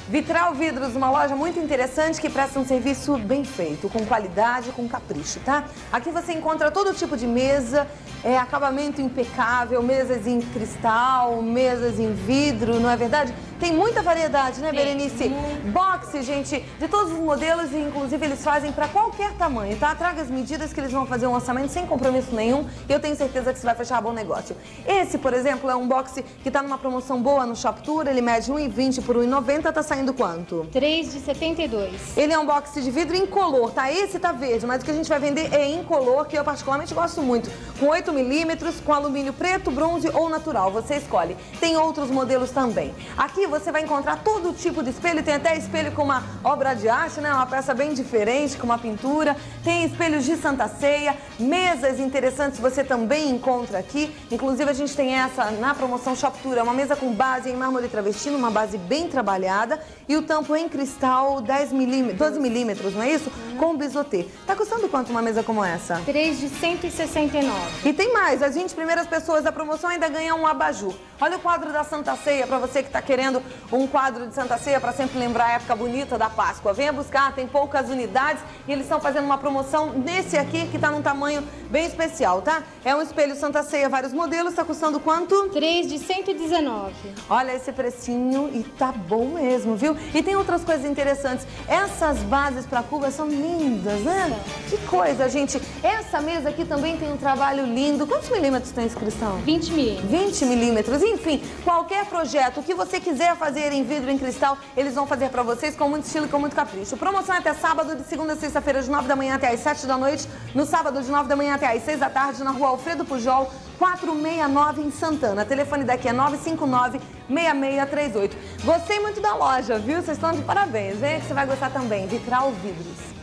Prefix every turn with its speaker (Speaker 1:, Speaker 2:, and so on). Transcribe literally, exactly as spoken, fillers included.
Speaker 1: Vitral Vidros, uma loja muito interessante que presta um serviço bem feito, com qualidade, com capricho, tá? Aqui você encontra todo tipo de mesa, é, acabamento impecável, mesas em cristal, mesas em vidro, não é verdade? Tem muita variedade, né, Berenice? Hum. Boxe, gente, de todos os modelos e inclusive eles fazem para qualquer tamanho, tá? Traga as medidas que eles vão fazer um orçamento sem compromisso nenhum e eu tenho certeza que você vai fechar bom negócio. Esse, por exemplo, é um boxe que tá numa promoção boa no Shoptour, ele mede um e vinte por um e noventa, tá saindo quanto?
Speaker 2: três de setenta e dois.
Speaker 1: Ele é um boxe de vidro incolor, tá? Esse tá verde, mas o que a gente vai vender é incolor, que eu particularmente gosto muito. Com oito milímetros, com alumínio preto, bronze ou natural, você escolhe. Tem outros modelos também. Aqui você vai encontrar todo tipo de espelho, tem até espelho com uma obra de arte, né? Uma peça bem diferente, com uma pintura. Tem espelhos de Santa Ceia, mesas interessantes você também encontra aqui. Inclusive a gente tem essa na promoção Shoptour, é uma mesa com base em mármore travestino, uma base bem trabalhada e o tampo em cristal dez milímetros, doze milímetros, não é isso? Uhum. Com bisotê. Tá custando quanto uma mesa como essa?
Speaker 2: três de cento e sessenta e nove.
Speaker 1: E tem mais, as vinte primeiras pessoas da promoção ainda ganham um abajur. Olha o quadro da Santa Ceia, para você que está querendo um quadro de Santa Ceia para sempre lembrar a época bonita da Páscoa. Venha buscar, tem poucas unidades e eles estão fazendo uma promoção nesse aqui que está num tamanho bem especial, tá? É um espelho Santa Ceia, vários modelos, está custando quanto?
Speaker 2: três de cento e dezenove.
Speaker 1: Olha esse precinho e tá bom mesmo, viu? E tem outras coisas interessantes. Essas bases para Cuba são lindas, né? Que coisa, gente. Essa mesa aqui também tem um trabalho lindo. Quantos milímetros tem esse cristal?
Speaker 2: vinte milímetros.
Speaker 1: vinte milímetros. Enfim, qualquer projeto que você quiser fazer em vidro, em cristal, eles vão fazer para vocês com muito estilo e com muito capricho. Promoção é até sábado, de segunda a sexta-feira, de nove da manhã até às sete da noite. No sábado, de nove da manhã até às seis da tarde, na rua Alfredo Pujol, quatrocentos e sessenta e nove, em Santana. Telefone daqui é nove cinco nove, seis seis três oito. Gostei muito da loja, viu? Vocês estão de parabéns. Vem que você vai gostar também. Vitral Vidros.